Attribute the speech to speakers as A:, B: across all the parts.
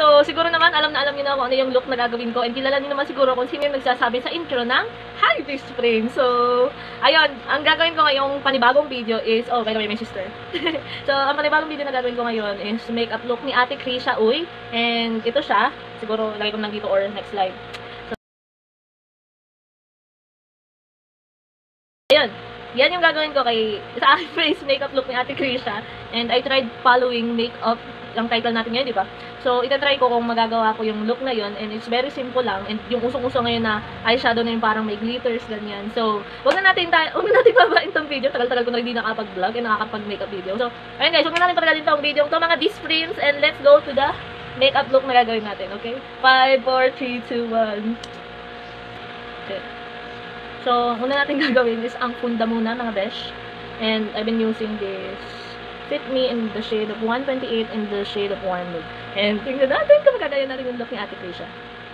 A: So, siguro naman, alam na alam niyo na kung ano yung look na gagawin ko. And kilala niyo naman siguro kung sino yung nagsasabi sa intro ng Hi Best Friend. So, ayun, ang gagawin ko ngayong panibagong video is, oh, by the way, my sister. So, ang panibagong video na gagawin ko ngayon is makeup look ni Ate Krisha Uy. And ito siya. Siguro, lagay ko lang dito or next slide. So, ayun. Yan yung gagawin ko sa aking face makeup look ni Ate Krisha. And I tried following makeup, ang title natin ngayon, di ba? So, itatry ko kung magagawa ko yung look na yun. And it's very simple lang. And yung usong-uso ngayon na eyeshadow na yung parang may glitters, ganyan. So, huwag na natin babain itong video. Tagal-tagal ko na hindi nakapag-vlog and nakakapag-makeup video. So, ayun guys, huwag na natin patagalin itong video ito, mga best friends. And let's go to the makeup look na gagawin natin, okay? 5, 4, 3, 2, 1. Okay. So, una natin gagawin is ang funda muna, mga besh. And I've been using this Fit Me in the shade of 128 in the shade of Warm Mood. And tingnan natin kung magkagaya na rin yung look ni Ate Krisha.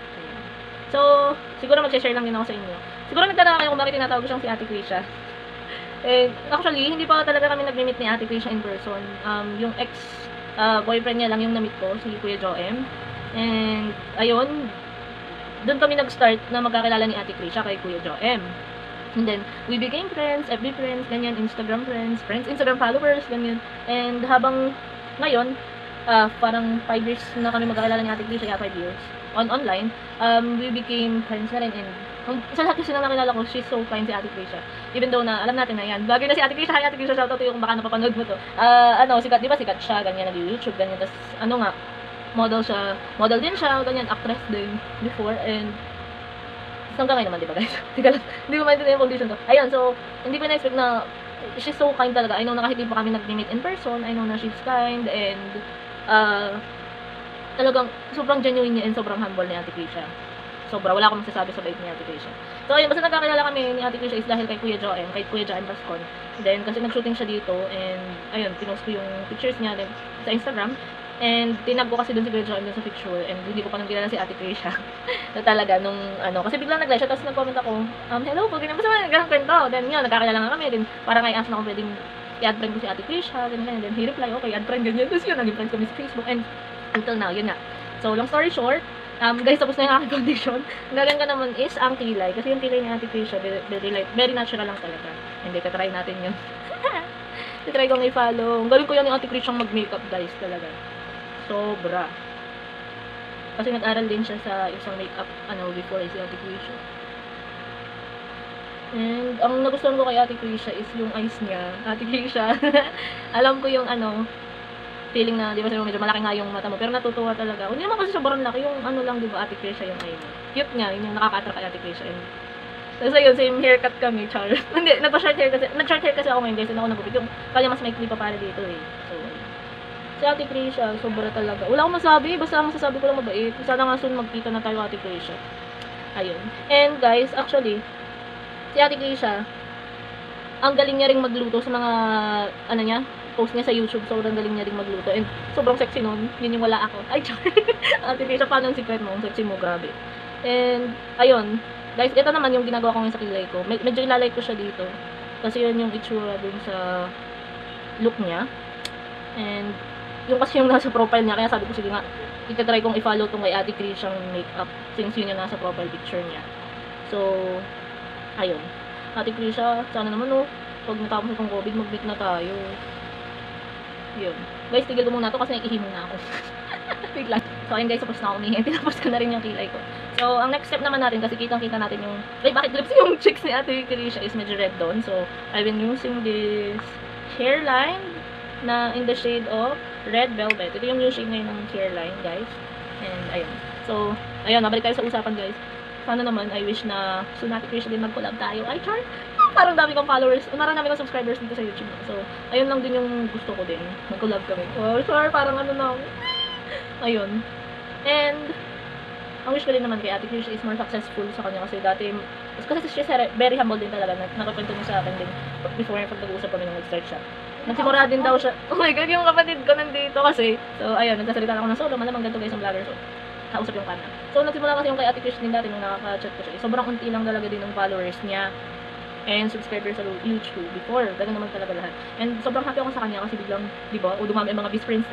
A: So, siguro mag-share lang din ako sa inyo. Siguro nagtanong kayo kung bakit tinatawag ko siyang si Ate Krisha. And actually, hindi pa talaga kami nag-meet ni Ate Krisha in person. Yung ex-boyfriend niya lang yung na-meet ko, si Kuya Joem. And, ayun, doon kami nag-start na magkakilala ni Ate Krisha kay Kuya Joem. And then, we became friends, FB friends, ganyan, Instagram friends, Instagram followers, ganyan. And habang ngayon, parang 5 years na kami magkakilala ni Ate Krisha, 5 years, online, we became friends na rin. And sa lahat kasi na nakilala ko, she's so fine si Ate Krisha. Even though na, alam natin na yan, vlogger na si Ate Krisha, hi Ate Krisha, shoutout to yung baka napapanood mo to. Sikat, di ba sikat siya, ganyan, nag-YouTube, ganyan, tas model siya, model din siya, ganyan, actress din before, and hanggang ngayon naman, di ba guys? Hindi ko maintindihan yung condition ko. Ayun, so, hindi ko na-expect na she's so kind talaga. I know na kahit hindi pa kami nag-meet in person, I know na she's kind, and talagang sobrang genuine niya and sobrang humble ni Ate Krisha. Sobra, wala akong masasabi sa bait ni Ate Krisha. So, ayun, basta nagkakilala kami ni Ate Krisha is dahil kay Kuya Joem Pascon. Then, kasi nag-shooting siya dito, and ayun, pinost ko yung pictures niya sa Instagram. And tinag ko kasi dun si Kuya Joem sa picture, and hindi ko pa nang kilala si Ate Krisha. Na talaga, nung kasi biglang nag-live siya, tapos nag-comment ako, hello po, ganyan, basta nagkakang kwento. Then yun, nagkakilala nga kami, then parang i-ask na kung pwedeng i-add friend ko si Ate Krisha, ganyan, then he reply, okay, add friend, ganyan. Tapos yun, naging friends kami sa Facebook, and until now, yun nga. So, long story short, guys, tapos na yung aking foundation. Ang galing ka naman is ang kilay, kasi yung kilay ni Ate Krisha, very natural lang talaga. Hindi, try natin yun. Try kong i-follow. Ang galing ko yan yung Ate Krisha mag-makeup, guys, talaga. Sobra. Kasi nag-aral din siya sa isang makeup, before si Ate Krisha. And, ang nagustuhan ko kay Ate Krisha is yung eyes niya. Ate Krisha, alam ko yung feeling na, di ba, medyo malaki nga yung mata mo, pero natutuwa talaga. Hindi naman kasi sobrang laki, yung lang, di ba, Ate Krisha yung eye mo. Cute niya, yun yung nakaka-attract kay Ate Krisha. And, tapos ayun, same haircut kami, char. Hindi, nag-short hair kasi ako ngayon, guys, and ako nagupit. Yung, kaya mas maikli pa para dito eh. So, si Ate Krisha, sobra talaga. Wala akong masabi, basta ang masasabi ko lang mabait. Sana nga soon magkita na tayo, Ate Krisha. Ayun. And guys, actually, si Ate Krisha, ang galing niya ring magluto sa mga, post niya sa YouTube. Sobrang galing niya ring magluto. And sobrang sexy nun. Yun yung wala ako. Ay, Ate Krisha, paano ang secret mo? Ang sexy mo, grabe. And, ayun. Guys, ito naman yung ginagawa ko ngayon sa kilay ko. Medyo ilalike ko siya dito. Kasi yun yung itsura dun sa look niya. And, yung kasi yung nasa profile niya, kaya sabi ko, sige nga, itatry kong i-follow tong kay Ate Krisha makeup, since yun yung nasa profile picture niya. So, ayun. Ate Krisha, sana naman pag natapos itong COVID, mag-meet na tayo. Yun. Guys, tigil ko muna to kasi nakihimo na ako. Bigla. So, ayun guys, tapos na ako umihin. Tinapos ko na rin yung kilay ko. So, ang next step naman natin, kasi kitang-kita natin yung, bakit lips yung cheeks ni Ate Krisha is medyo red doon. So, I've been using this hairline na in the shade of Red Velvet. Ito yung new shade ngayon ng hairline, guys. And, ayun. So, ayun, nabalik tayo sa usapan, guys. Sana naman, I wish na soon Ate Krisha din mag-collab tayo. Ay, char! Parang dami kong followers. Marami kong subscribers dito sa YouTube. So, ayun lang din yung gusto ko din. Mag-collab kami. Oh, char! Parang na ako. Ayun. And, ang wish ko din naman kay Ate Krisha is more successful sa kanya. Kasi dati, kasi she's very humble din talaga. Nakakwento niya sa akin din before pag nag-uusap kami nung nag-start siya. Nagsimura din daw siya. Oh my God, yung kapatid ko nandito kasi. So, ayun, nagsasalita ako ng solo. Malamang ganito guys ang vlogger. So, kausap yung kana. So, nagsimula kasi yung kay Ate Krisha din dati nung nakaka-chat ko siya. Sobrang unti lang talaga din ng followers niya and subscribers sa YouTube before. Ganun naman talaga lahat. And sobrang happy ako sa kanya kasi biglang, di ba, dumami ang mga best friends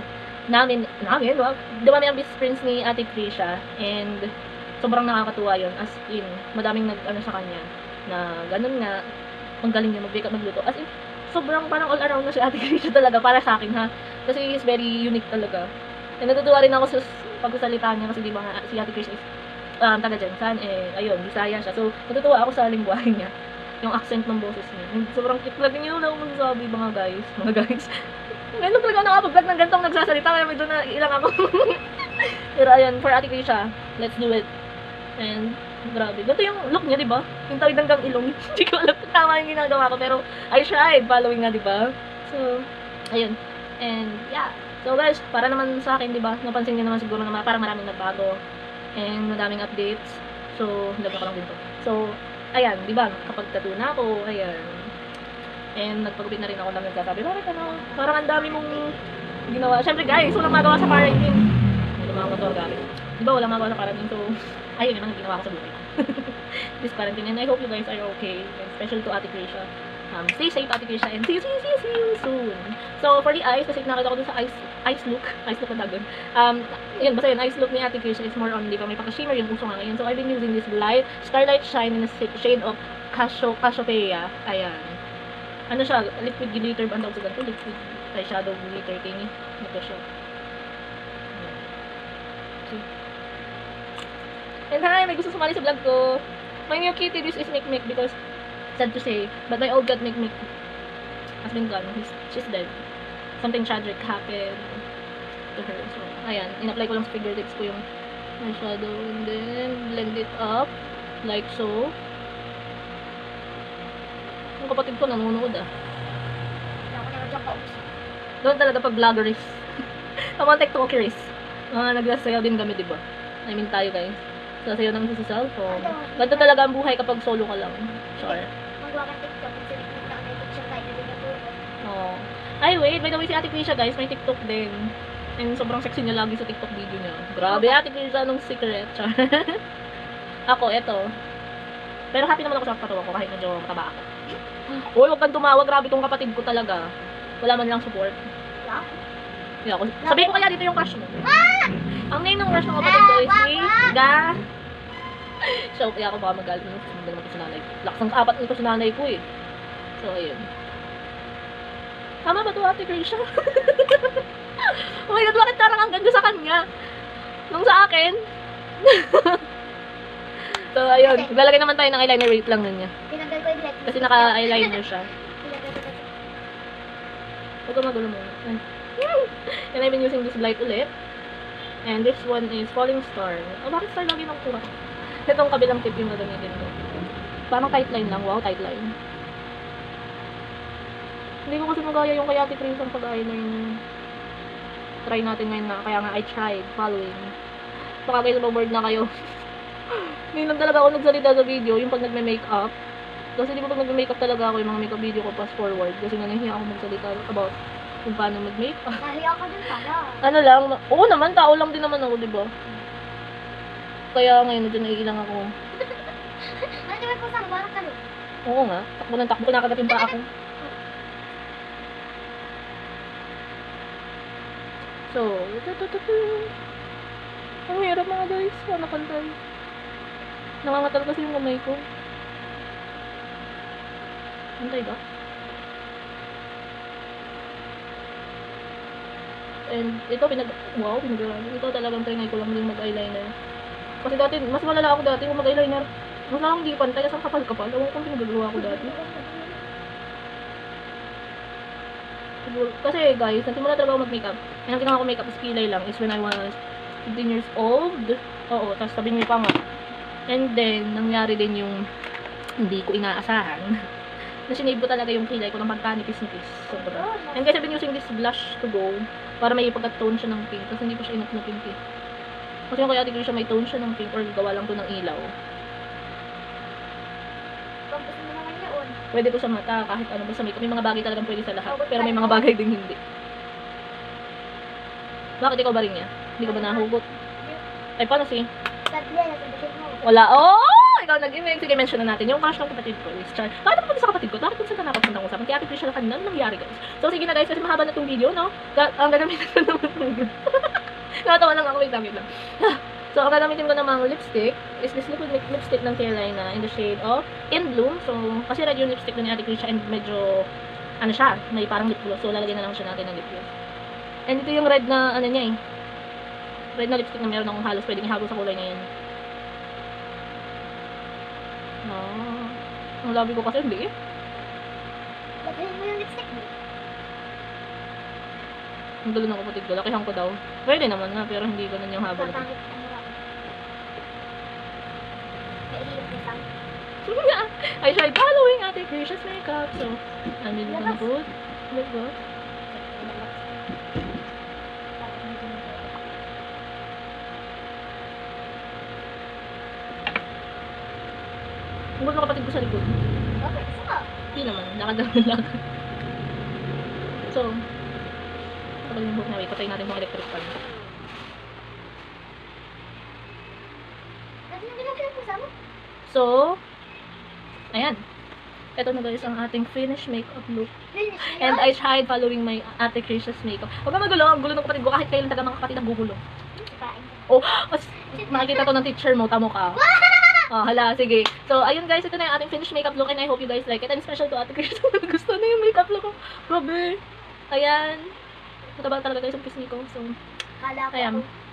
A: dumami ang best friends ni Ate Krisha, and sobrang nakakatuwa yun, as in, madaming nag-ano sa kanya, na ganun nga, ang galing niya mag-bake at magluto, as in, sobrang parang all around na si Ate Krisha talaga, para sa akin ha, kasi he's very unique talaga, and natutuwa rin ako sa pagsasalita niya, kasi di ba nga, si Ate Krisha is, taga Jensan, ayun, Bisaya siya, so, natutuwa ako sa lingwahe niya, yung accent ng boses niya, and sobrang cute talaga niya, wala akong masasabi, mga guys, ngayon talaga ako nakapag-vlog ng gantong nagsasalita, kaya medyo na ilang ako. Pero ayun, for Ate Krisha, let's do it. And, grabe. Ganito yung look niya, di ba? Yung tawid hanggang ilong. Hindi ko alam kung tama yung ginagawa ko, pero I tried following nga, di ba? So, ayun. And, yeah. So guys, para naman sa akin, di ba? Napansin niyo naman siguro na parang maraming nagbago. And, madaming updates. So, nilagyan ko lang din to. So, ayan, di ba? Kapag tattoo na ako, ayan. And nagpagupit na rin ako na nagsasabi, bakit ano, parang ang dami mong ginawa. Siyempre guys, walang magawa sa parenting. Hindi mga motor gamit. Diba walang magawa sa parenting, so ayun yung mga ginawa ko sa buhay. This parenting, and I hope you guys are okay. And special to Ate Krisha. Stay safe, Ate Krisha, and see you soon. So for the eyes, kasi nakita ko dun sa eyes look na tagod. Yun, basta yun, eyes look ni Ate Krisha is more on, di ba, may paka-shimmer yung uso nga ngayon. So I've been using this Starlight Shine in a shade of Cassiopeia. Ayan. Ano siya, liquid glitter ba ang tawag sa ganito? Liquid eyeshadow glitter thingy. Ito siya. See? And hi, may gusto sumali sa vlog ko. My new kitty, this is Mikmik, because sad to say, but my old cat Mikmik has been gone. She's dead. Something tragic happened to her. So, ayan, in-apply ko lang sa fingertips ko yung eyeshadow, and then blend it up like so. Yung kapatid ko nanonood Doon talaga pag vloggeries. Mga tiktokeries. Mga nagsasayaw din kami, diba? I mean tayo guys. Sasayaw naman sa cellphone. Ganito talaga ang buhay kapag solo ka lang. Sure.
B: Magawa ka TikTok. Kasi nakita ka na picture tayo na dinaturo.
A: Oo. Ay wait, by the way si Ate Krisha guys, may TikTok din. And sobrang sexy niya lagi sa TikTok video niya. Grabe Ate Krisha, anong secret? Ako, eto. Pero happy naman ako sa katawa ko kahit medyo mataba ako. Uy, huwag kang tumawag. Grabe tong kapatid ko talaga. Wala man lang support. Yeah, sabihin ko kaya dito yung crush mo. Ang name ng crush ng kapatid ko is si Ga. So, kaya ako baka magalit mo. Hindi naman ito si nanay. Lakas ng apat nito si nanay ko eh. So, ayun. Tama ba ito Ate Krisha? Oh my God, bakit parang ang ganda sa kanya? Nung sa akin? So, ayun. Maglalagay naman tayo ng eyeliner. Wait lang nun niya.
B: Tinanggal ko yung light.
A: Kasi naka-eyeliner siya.
B: Tinanggal ko.
A: Huwag ka magulo mo. And I've been using this light ulit. And this one is Falling Star. Oh, bakit star lagi ng kuha? Itong kabilang tip yung gagamitin ko. Parang tight line lang. Wow, tight line. Hindi ko kasi magaya yung kay Ate Krisha ang pag-eyeliner. Try natin ngayon na. Kaya nga, I tried following. Baka guys, bored na kayo. Ngayon lang talaga ako nagsalita sa video, yung pag nagme-makeup. Kasi di ba pag nagme-makeup talaga ako, yung mga makeup video ko pass forward. Kasi nanahiya ako magsalita about kung paano mag-makeup.
B: Nahiya ka din pala.
A: Ano lang, oo naman, tao lang din naman ako, di ba? Kaya ngayon, medyo naiilang ako.
B: Ano di ba po saan? Barang kalo?
A: Oo nga, takbo ng takbo, nakakatapin pa ako. So, ang hirap mga guys, paano kantay? Nangangatal kasi yung kamay ko. Antay ba? And ito pinag-aralan. Ito talagang trinay ko lang din mag-eyeliner. Kasi dati, mas malala ako dati kung mag-eyeliner. Mas lang hindi pantay, kasi ang kapal-kapal. Ewan ko pinagagawa ko dati. Kasi guys, nagsimula talaga ako mag-makeup. And ang ginawa ko makeup is kilay lang is when I was 15 years old. Oo, tapos sabi niyo pa nga. And then, nangyari din yung hindi ko inaasahan. Na sinave ko talaga yung kilay ko ng pagkanipis-nipis. Sobra. And guys, I've been using this blush to go para may pagka-tone siya ng pink. Kasi hindi pa siya enough na pink eh. Kasi yung kaya tigil siya may tone siya ng pink or gawa lang to ng ilaw.
B: Pagpus mo naman yun.
A: Pwede ko sa mata, kahit ano, basta may mga bagay talagang pwede sa lahat. Pero may mga bagay din hindi. Bakit ikaw ba rin niya? Hindi ka ba nahugot? Ay, paano si?
B: Sabi yan, nasabihin mo.
A: Wala. Oh! Ikaw ikaw nag-imig. Sige, mention na natin. Yung crush ng kapatid ko is Char. Bakit ako sa kapatid ko? Bakit kung saan ka napapuntang usapan? Kaya Ate Krisha na kanina, ano nangyari guys? So, sige na guys, kasi mahaba na itong video, no? Ang gagamitin ko naman itong nakatawa lang ako, wait lang. So, ang gagamitin ko namang lipstick is this liquid lipstick ng Carolina in the shade of In Bloom. So, kasi red yung lipstick na ni Ate Krisha and medyo, ano siya, may parang lip gloss. So, lalagyan na lang siya natin ng lip gloss. And ito yung red na, ano niya eh. Red na lipstick na meron akong halos pwedeng ihago sa kulay na yan. Ang labi ko kasi hindi eh.
B: Lagyan mo yung lipstick mo.
A: Ang gulo ng kapatid ko, lakihan ko daw. Pwede naman na, pero hindi ganun yung haba.
B: Papangit ang mura ko. Kailip ko lang.
A: I tried following Ate Krisha's makeup. So, I'm really gonna put lip gloss. Ang gulo ng kapatid ko sa likod.
B: Okay, so.
A: Hindi naman, nakadami lang. So, kapag yung buhok na, wait, patay natin yung electric fan.
B: Ano yung ginagawa mo sa mo?
A: So, ayan. Ito na guys ang ating finished makeup look. And I tried following my Ate Krisha's makeup. Huwag ka magulo, ang gulo ng kapatid ko. Kahit kailan taga mga kapatid ang gugulo. Oh, makikita to ng teacher mo, tamo ka. Hala, sige. So, ayun guys, ito na yung ating finished makeup look and I hope you guys like it. And special to Ate Krisha. Gusto na yung makeup look ko. Grabe. Ayan. Mataba talaga guys ang pisngi ko. So,
B: Kala ko
A: ayan.
B: ako.